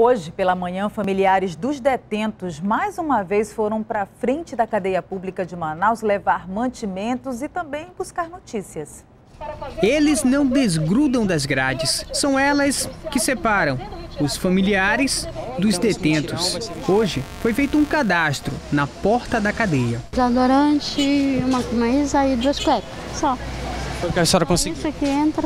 Hoje, pela manhã, familiares dos detentos mais uma vez foram para a frente da cadeia pública de Manaus levar mantimentos e também buscar notícias. Eles não desgrudam das grades, são elas que separam os familiares dos detentos. Hoje foi feito um cadastro na porta da cadeia. Desodorante, uma camisa e 2 cuecas, só. Foi o que a senhora conseguiu? Isso aqui entra.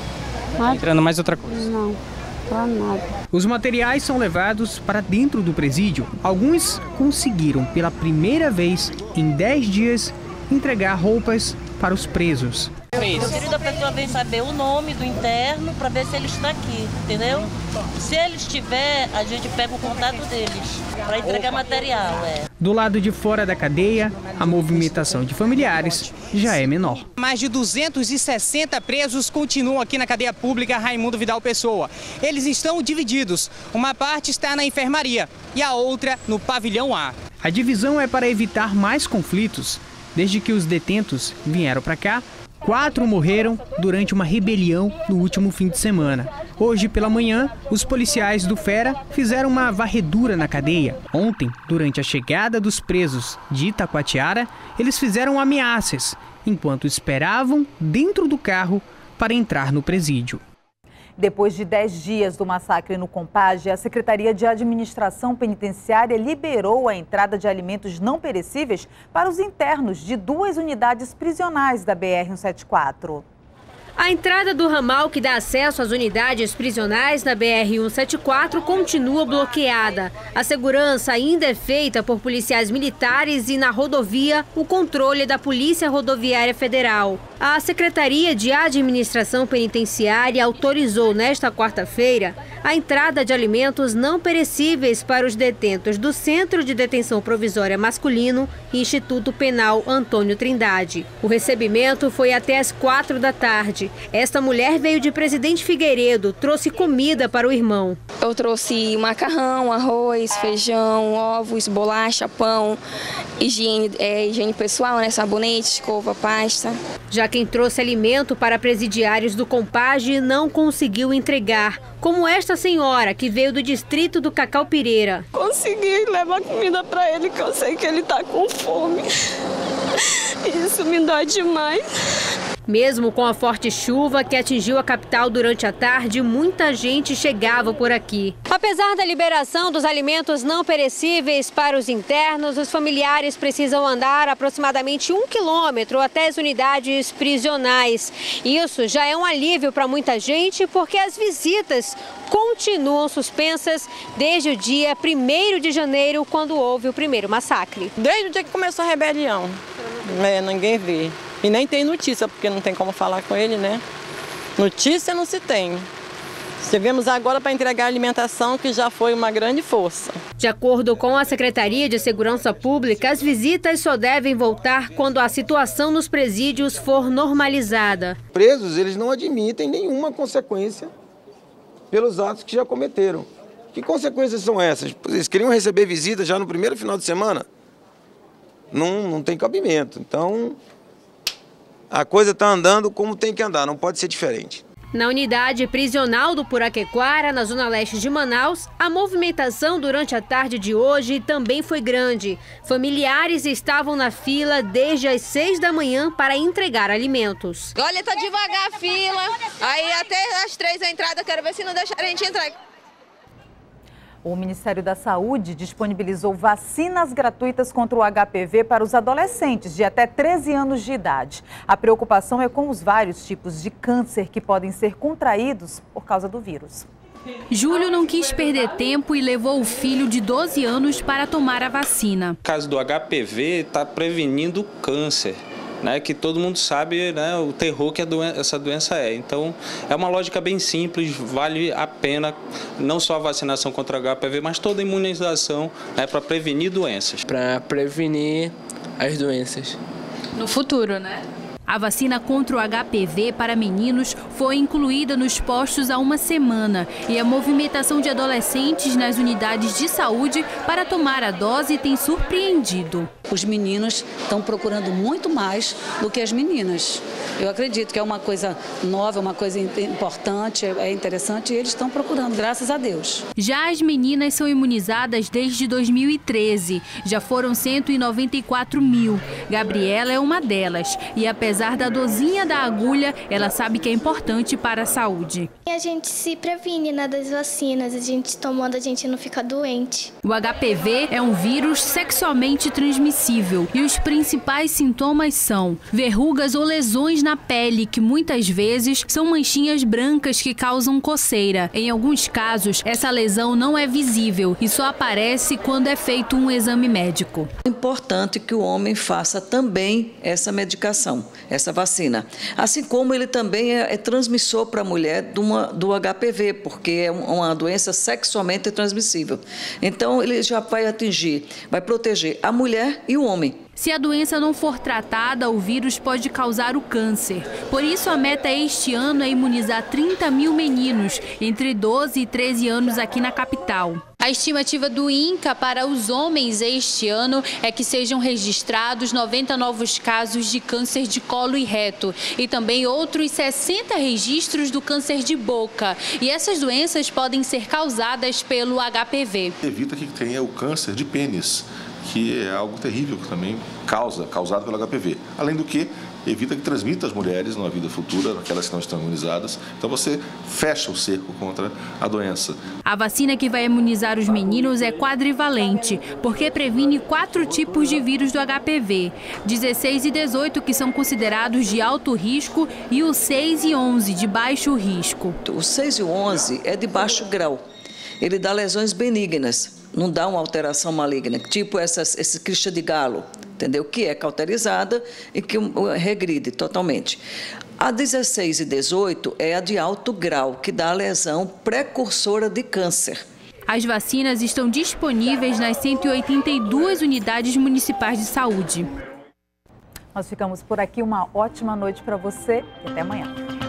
Tá entrando mais outra coisa? Não, pra nada. Os materiais são levados para dentro do presídio. Alguns conseguiram pela primeira vez em 10 dias entregar roupas para os presos. Eu queria que a pessoa venha saber o nome do interno para ver se ele está aqui, entendeu? Se ele estiver, a gente pega o contato deles para entregar material. Do lado de fora da cadeia, a movimentação de familiares já é menor. Mais de 260 presos continuam aqui na cadeia pública Raimundo Vidal Pessoa. Eles estão divididos. Uma parte está na enfermaria e a outra no pavilhão A. A divisão é para evitar mais conflitos. Desde que os detentos vieram para cá, 4 morreram durante uma rebelião no último fim de semana. Hoje pela manhã, os policiais do Fera fizeram uma varredura na cadeia. Ontem, durante a chegada dos presos de Itacoatiara, eles fizeram ameaças, enquanto esperavam dentro do carro para entrar no presídio. Depois de 10 dias do massacre no Compage, a Secretaria de Administração Penitenciária liberou a entrada de alimentos não perecíveis para os internos de 2 unidades prisionais da BR-174. A entrada do ramal que dá acesso às unidades prisionais da BR-174 continua bloqueada. A segurança ainda é feita por policiais militares e na rodovia o controle da Polícia Rodoviária Federal. A Secretaria de Administração Penitenciária autorizou nesta quarta-feira a entrada de alimentos não perecíveis para os detentos do Centro de Detenção Provisória Masculino e Instituto Penal Antônio Trindade. O recebimento foi até às 4 da tarde. Esta mulher veio de Presidente Figueiredo, trouxe comida para o irmão. Eu trouxe macarrão, arroz, feijão, ovos, bolacha, pão, higiene pessoal, né? Sabonete, escova, pasta. Já quem trouxe alimento para presidiários do Compage não conseguiu entregar, como esta senhora que veio do distrito do Cacau-Pireira. Consegui levar comida para ele, que eu sei que ele está com fome. Isso me dói demais. Mesmo com a forte chuva que atingiu a capital durante a tarde, muita gente chegava por aqui. Apesar da liberação dos alimentos não perecíveis para os internos, os familiares precisam andar aproximadamente 1 quilômetro até as unidades prisionais. Isso já é um alívio para muita gente, porque as visitas continuam suspensas desde o dia 1º de janeiro, quando houve o primeiro massacre. Desde o dia que começou a rebelião, ninguém vê. E nem tem notícia, porque não tem como falar com ele, né? Notícia não se tem. Chegamos agora para entregar alimentação, que já foi uma grande força. De acordo com a Secretaria de Segurança Pública, as visitas só devem voltar quando a situação nos presídios for normalizada. Presos, eles não admitem nenhuma consequência pelos atos que já cometeram. Que consequências são essas? Eles queriam receber visita já no primeiro final de semana? Não tem cabimento. Então, a coisa está andando como tem que andar, não pode ser diferente. Na unidade prisional do Puraquequara, na zona leste de Manaus, a movimentação durante a tarde de hoje também foi grande. Familiares estavam na fila desde as 6 da manhã para entregar alimentos. Olha, tá devagar a fila, aí até as 3 a entrada, quero ver se não deixarem a gente entrar. O Ministério da Saúde disponibilizou vacinas gratuitas contra o HPV para os adolescentes de até 13 anos de idade. A preocupação é com os vários tipos de câncer que podem ser contraídos por causa do vírus. Júlio não quis perder tempo e levou o filho de 12 anos para tomar a vacina. O caso do HPV está prevenindo câncer, né, que todo mundo sabe, né, o terror que essa doença é. Então, é uma lógica bem simples, vale a pena não só a vacinação contra o HPV, mas toda a imunização, né, para prevenir doenças. Para prevenir as doenças. No futuro, né? A vacina contra o HPV para meninos foi incluída nos postos há uma semana e a movimentação de adolescentes nas unidades de saúde para tomar a dose tem surpreendido. os meninos estão procurando muito mais do que as meninas. Eu acredito que é uma coisa nova, uma coisa importante, é interessante e eles estão procurando, graças a Deus. Já as meninas são imunizadas desde 2013. Já foram 194 mil. Gabriela é uma delas. E apesar da dorzinha da agulha, ela sabe que é importante para a saúde. A gente se previne das vacinas, a gente tomando, a gente não fica doente. O HPV é um vírus sexualmente transmissível e os principais sintomas são verrugas ou lesões na pele, que muitas vezes são manchinhas brancas que causam coceira. Em alguns casos, essa lesão não é visível e só aparece quando é feito um exame médico. É importante que o homem faça também essa medicação, essa vacina. Assim como ele também é transmissor para a mulher do HPV, porque é uma doença sexualmente transmissível. Então, ele já vai proteger a mulher e o homem. Se a doença não for tratada, o vírus pode causar o câncer. Por isso, a meta este ano é imunizar 30 mil meninos entre 12 e 13 anos aqui na capital. A estimativa do INCA para os homens este ano é que sejam registrados 90 novos casos de câncer de colo e reto e também outros 60 registros do câncer de boca. E essas doenças podem ser causadas pelo HPV. Evita que tenha o câncer de pênis, que é algo terrível que também causado pelo HPV. Além do que, evita que transmita as mulheres numa vida futura, aquelas que não estão imunizadas. Então você fecha o cerco contra a doença. A vacina que vai imunizar os meninos é quadrivalente, porque previne 4 tipos de vírus do HPV. 16 e 18 que são considerados de alto risco e o 6 e 11 de baixo risco. O 6 e o 11 é de baixo grau. Ele dá lesões benignas, não dá uma alteração maligna, tipo esse crista de galo, entendeu? Que é cauterizada e que regride totalmente. A 16 e 18 é a de alto grau, que dá lesão precursora de câncer. As vacinas estão disponíveis nas 182 unidades municipais de saúde. Nós ficamos por aqui. Uma ótima noite para você e até amanhã.